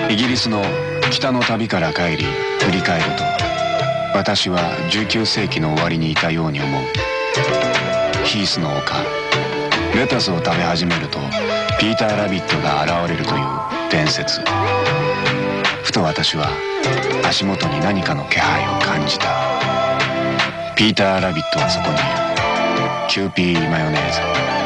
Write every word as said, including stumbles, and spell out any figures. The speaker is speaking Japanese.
イギリスの北の旅から帰り振り返ると、私はじゅうきゅうせいきの終わりにいたように思う。ヒースの丘、レタスを食べ始めるとピーター・ラビットが現れるという伝説。ふと私は足元に何かの気配を感じた。ピーター・ラビットはそこにいる。キューピーマヨネーズ。